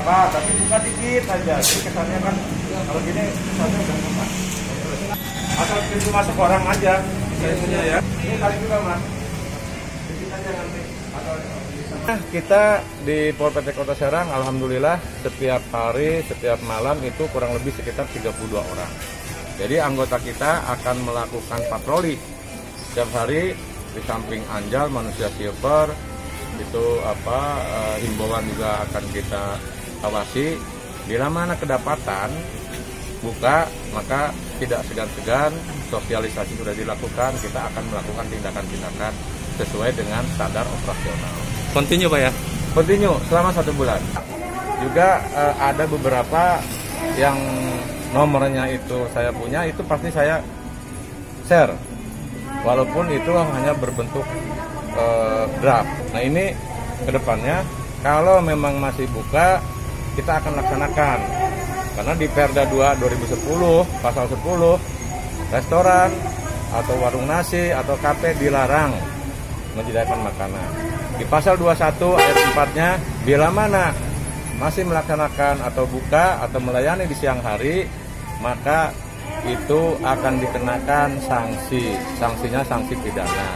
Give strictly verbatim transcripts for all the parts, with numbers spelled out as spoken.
apa, tapi buka dikit aja. Jadi kesannya kan kalau gini kesannya udah buka. Asal pintu masuk orang aja, biasanya ya. Ini kali juga mas. Dikit aja nanti. Nah, kita di Pol P T Kota Serang, alhamdulillah setiap hari, setiap malam itu kurang lebih sekitar tiga puluh dua orang. Jadi anggota kita akan melakukan patroli setiap hari di samping Anjal, manusia silver, itu apa uh, himbauan juga akan kita awasi. Bila mana kedapatan buka, maka tidak segan-segan, sosialisasi sudah dilakukan, kita akan melakukan tindakan-tindakan sesuai dengan standar operasional. Continue Pak ya? Continue selama satu bulan. Juga uh, ada beberapa yang nomornya itu saya punya, itu pasti saya share. Walaupun itu hanya berbentuk uh, draft. Nah ini kedepannya kalau memang masih buka, kita akan laksanakan. Karena di Perda dua dua ribu sepuluh pasal sepuluh, restoran atau warung nasi atau kafe dilarang menyediakan makanan. Di pasal dua puluh satu ayat empatnya, bila mana masih melaksanakan atau buka atau melayani di siang hari, maka itu akan dikenakan sanksi. Sanksinya sanksi pidana.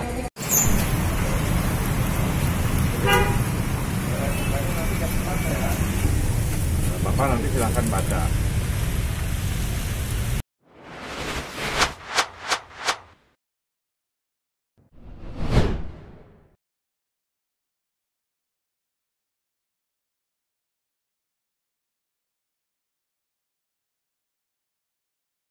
Bapak nanti silakan baca.